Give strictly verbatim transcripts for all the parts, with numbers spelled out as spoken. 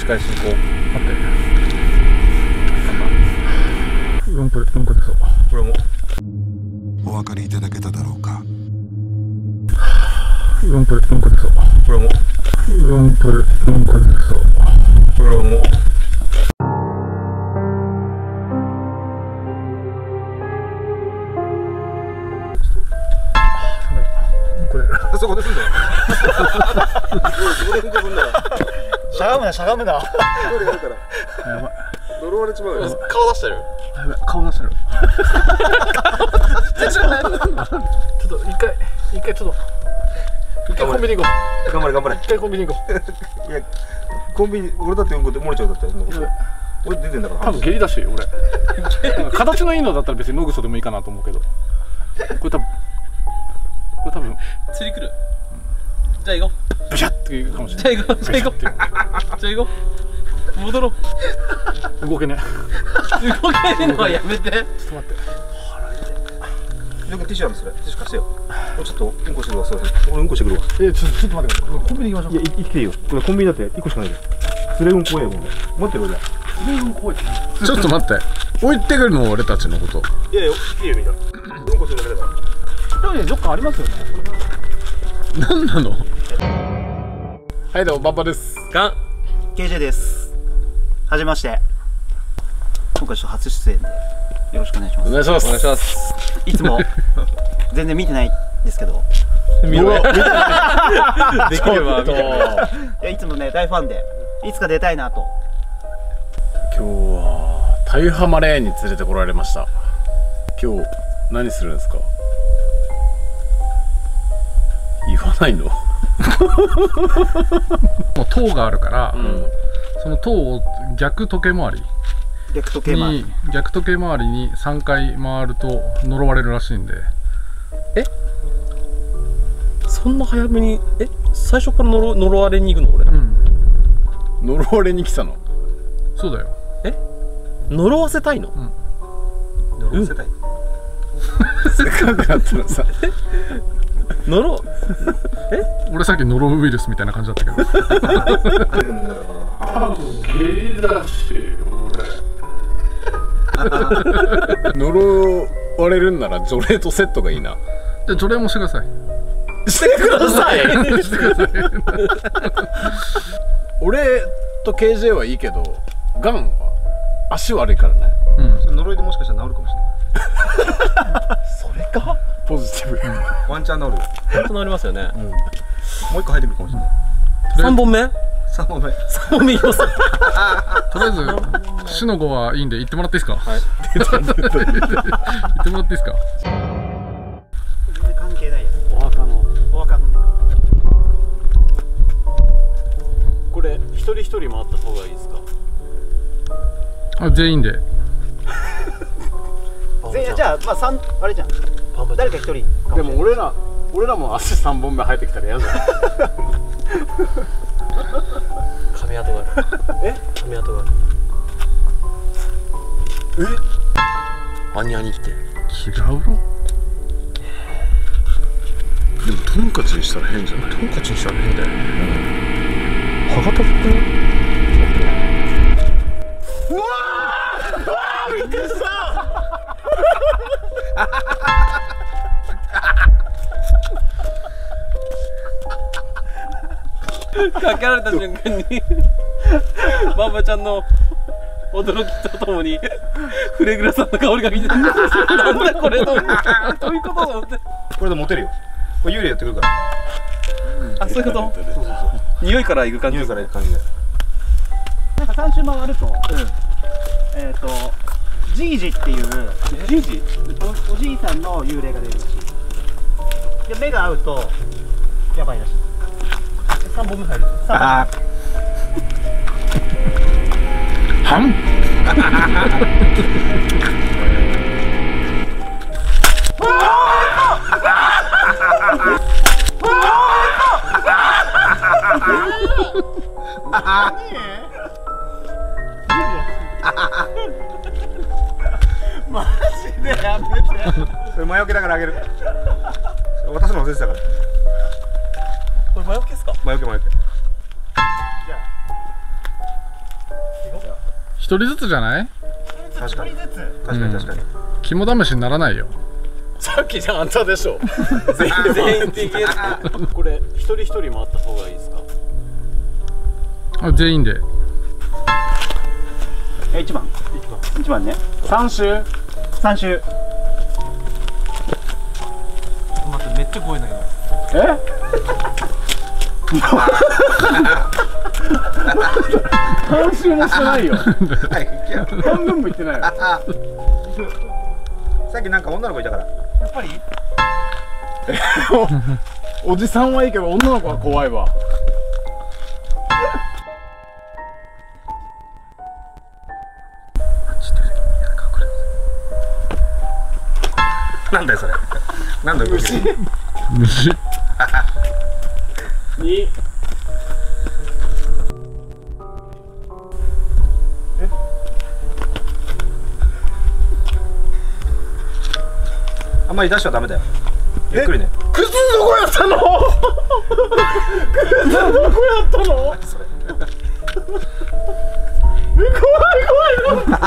返しに行こう。 待って。うんこで、うんこでそう。 これも。 お分かりいただけただろうか。 うんこで、うんこでそう。 これも。 うんこで、うんこでそう。 これも。そこですんだよ。そこでうんこすんだよ。 しゃがむなしゃがむな。 トイレがあるから。やばい。呪われちまうよ。顔出してる。 やばい、顔出してる。ちょっと一回一回ちょっと一回コンビニ行こう。 頑張れ頑張れ。 一回コンビニ行こう。いやコンビニ俺だってうんこで漏れちゃうだって。俺出てんだから。 多分下痢だし俺。形のいいのだったら別に野ぐそでもいいかなと思うけど。これ多分これ多分釣り来る。じゃあ行こう。ブシャッって言うかもしれない。 じゃあ行こう。じゃあ行こう。じゃあ行こう。戻ろう。 動けね。 動けるのはやめて。ちょっと待って。 よくティッシュあるそれ。ティッシュ貸してよ。ちょっとうんこしてるわ。そう俺うんこしてくるわ。 えちょっと待ってください。コンビニ行きましょう。 いや生きていいよ。これコンビニだって一個しかないで。それうんこえよ。待ってるじゃ。 それうんこえ。 ちょっと待って。置いてくるの俺たちのこと。 いやいやいいよみんな。うんこするだけだから。 いやいやどっかありますよね。 何なの。はいどうもバンバです。 ガンケージェー です。はじめまして。今回ちょっと初出演でよろしくお願いします。 お願いします。 お願いします。 いつも全然見てないんですけど。 見ろよ。できれば見て。いやいつもね大ファンでいつか出たいなと。 今日は大浜レーンに連れてこられました。今日何するんですか。言わないの。 もう塔があるから、 うん、 その塔を逆時計回り逆時計回りに逆時計回りにさんかい回ると呪われるらしいんで。 えそんな早めにえ最初から呪呪われに行くの俺。うん、 呪われに来たの。 そうだよ。 え呪わせたいの。 うん、呪わせたい、 うん、せっかくだったらさ呪え俺さっきノロウイルスみたいな感じだったけど。ゲリだし俺呪われるんなら除霊とセットがいいな。 じゃあ除霊もしてください。 してください。 してください。 俺と ケージェー はいいけどガンは足悪いからね。 うん、呪いでもしかしたら治るかもしれない。 それかポジティブ。 ワンチャン治るよ。 本当治りますよね。 もう一個生えてくるかもしれない。 三本目三本目三本目いきます。 とりあえず死の子はいいんで行ってもらっていいですか。はい。行ってもらっていいですか。 全然関係ないやつ。 お墓のお墓のね。 これ一人一人回った方がいいですか。 あ全員で。 全員じゃあまあ三あれじゃん。誰か一人。 でも俺ら俺らも足三本目生えてきたら嫌じゃん。 髪跡がある。え髪跡がある。えアニアニ来て違うろ。 でもトンカチにしたら変じゃない。 トンカチにしたら変だよ。 歯型っぽくない。 うわーうわーびっくりした。 かけられた瞬間にバンバちゃんの驚きとともにフレグラさんの香りが来てなんだこれと思ってどういうことと思って。 これでモテるよ。これ幽霊やってくるから。 あそういうこと。そうそうそう。匂いからいく感じ。 匂いからいく感じで。 なんか三周回ると、うん、えっとじいじっていうじいじお, おじいさんの幽霊が出るらしい。で目が合うとやばいらしい。三本目入る。 ああ。 はん。 マジでやめて。 それ魔除けだからあげる。渡すの忘れてたから。 これ魔除けですか。 魔除け魔除け。 じゃあ一人ずつじゃない？ 確かに一人ずつ。 確かに確かに。 肝試しにならないよ。 さっきじゃあんたでしょ。 全員的やつ。これ一人一人回った方がいいですか？ あ、全員で。 え、一番。一番ね。 三周。 三周。 待って、めっちゃ怖いんだけど。 え？半周もしてないよ。半分もいってないよ。 さっきなんか女の子いたから。 やっぱり。 おじさんはいいけど女の子は怖いわ。 なんだよそれ。なんだよ虫。 虫。 に。 あんまり出しちゃダメだよ。ゆっくりね。 靴どこやったの？靴どこやったの？ それ。 怖い怖い怖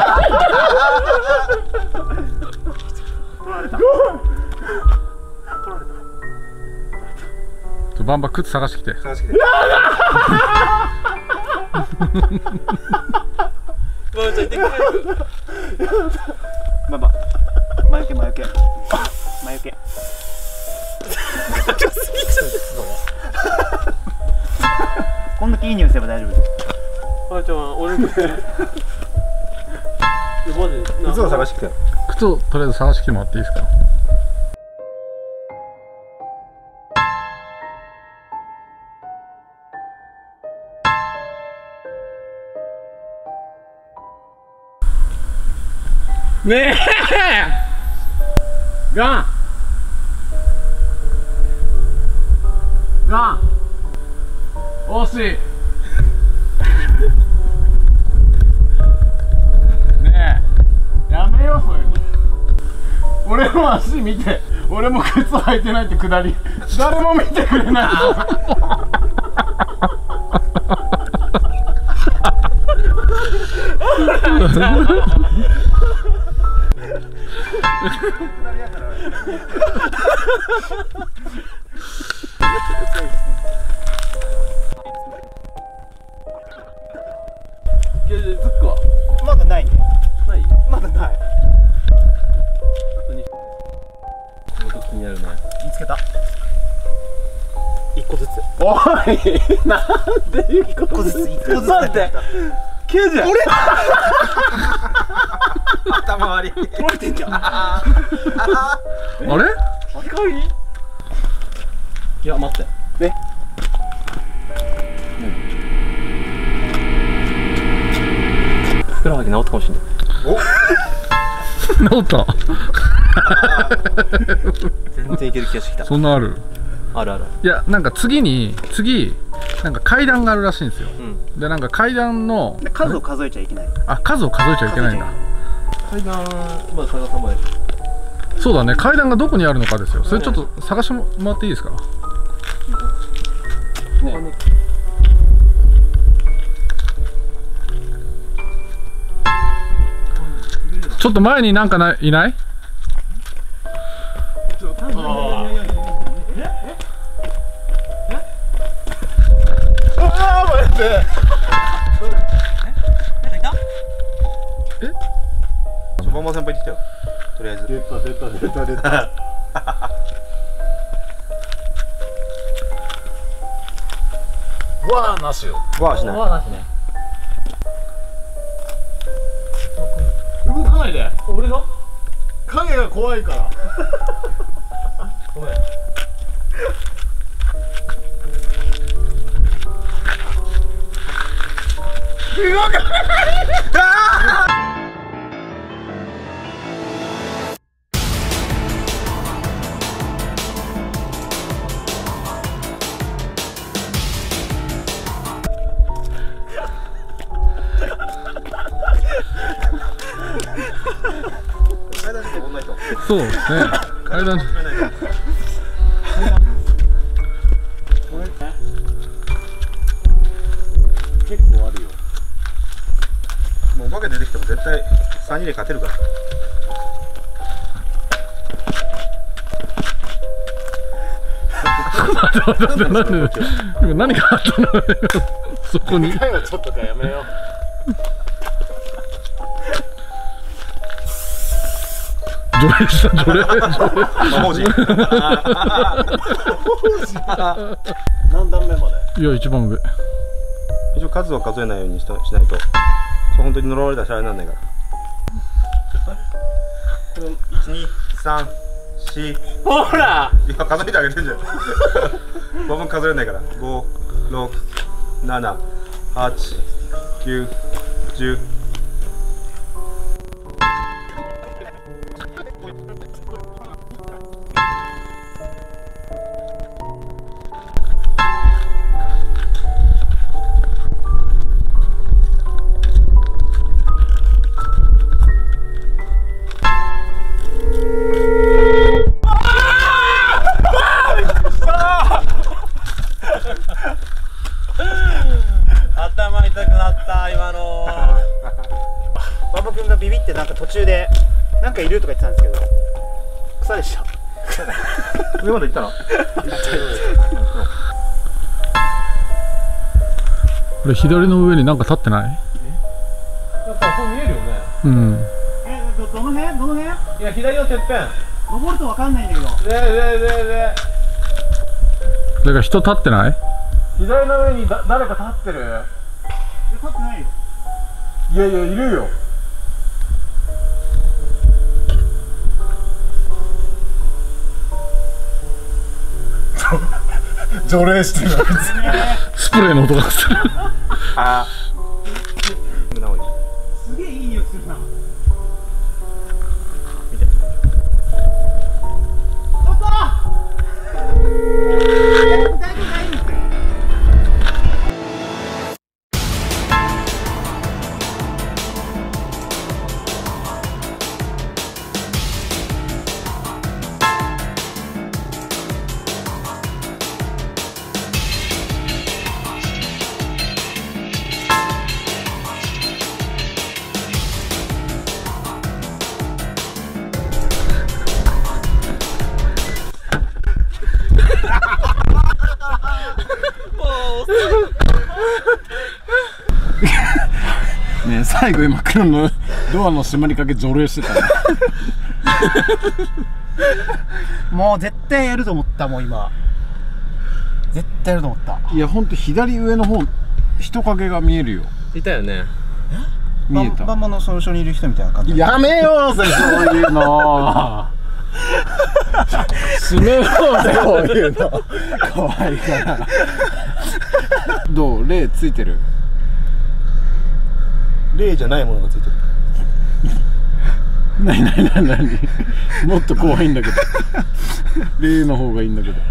い。 バンバ靴探してきて。 探してきて。 ママちゃん行ってくれる？ まあまあ。魔除け魔除け。魔除け。こんだけいい匂いすれば大丈夫です。 ママちゃんは俺の靴。いやマジで。 靴を探してきてよ。 靴をとりあえず探してきてもらっていいですか？ねえガンガン惜しいねえやめようそういうの。俺の足見て俺も靴履いてないってくだり誰も見てくれないいやいや、ズックはまだないね。 ない？ まだない。 この時気になるね。 見つけた。一個ずつ。 おいなんで一個一個ずつ。一個ずつ。 待ってきゅうじゅう。俺頭割り。 取られてんじゃん。 あれ高い？いや、待って。 えふくらはぎ治ったかもしれない。 治った全然いける気がしてきた。 そんなある？ あるある。 いやなんか次に次なんか階段があるらしいんですよ、 うん。 でなんか階段ので数を数えちゃいけない。 あ数を数えちゃいけないんだ。 階段、まだ階段たまで。 そうだね、階段がどこにあるのかですよ。それちょっと探してもらっていいですか？ ね。 ちょっと前になんかないない？ ああ待って。 バンバン先輩行ってきたよ。とりあえず。 出た出た出た出た。わあなしよ。 わあしない。 なしね。 動かないで。 俺の？ 影が怖いから。 ごめん。 動かない。 階段ちょっと登んないと。 そうですね階段結構あるよ。 絶対さんにで勝てるから。 なんで今何があったのそこに。 回はちょっとかやめよう。 除霊した除霊。 魔法陣。 何段目まで？ いや一番上。 一応数を数えないようにしとしないと、そう本当に呪われたらしゃれなんないから。いち、に、さん、し。 ほらいや数えてあげてんじゃん。ごぶん数えないから。ご、ろく、なな、はち、きゅう、じゅう。 頭痛くなった今の。 馬場君がビビってなんか途中でなんかいるとか言ってたんですけど草でした。 上まで行ったの？ これ左の上になんか立ってない？ やっぱそう見えるよね。 うん。 えどどの辺どの辺？ いや左のてっぺん。 登るとわかんないんだけど。 上上上上。 だから人立ってない？ 左の上にだ誰か立ってる？ 立ってないよ。 いやいやいるよ。除霊してる。 スプレーの音がする。 ああ。 すげえいい匂いするな。 見て。 ちょっと！大丈夫大丈夫。 ねえ最後今黒のドアの閉まりかけ除霊してたね。 もう絶対やると思ったもん今。絶対やると思った。 いやほんと左上の方人影が見えるよ。 いたよね。 見えた。 バンバンのその後ろにいる人みたいな感じ。 やめようぜそういうの。閉めようぜこういうの。怖いから。どう霊ついてる？ 霊じゃないものがついてる。 なになになになにもっと怖いんだけど。霊の方がいいんだけど。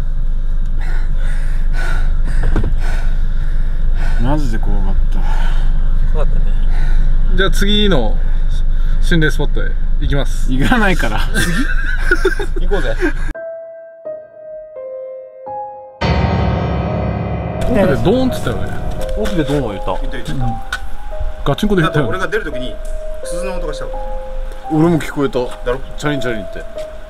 マジで怖かった。 怖かったね。 じゃあ次の心霊スポットへ行きます。 行かないから。 行こうぜ。 奥でドーンっつったよね。 奥でドンは言った。 行った行った。 ガチンコで言ったよね。 だって俺が出るときに鈴の音がしたわ。 俺も聞こえた。 だろ？ チャリンチャリンって。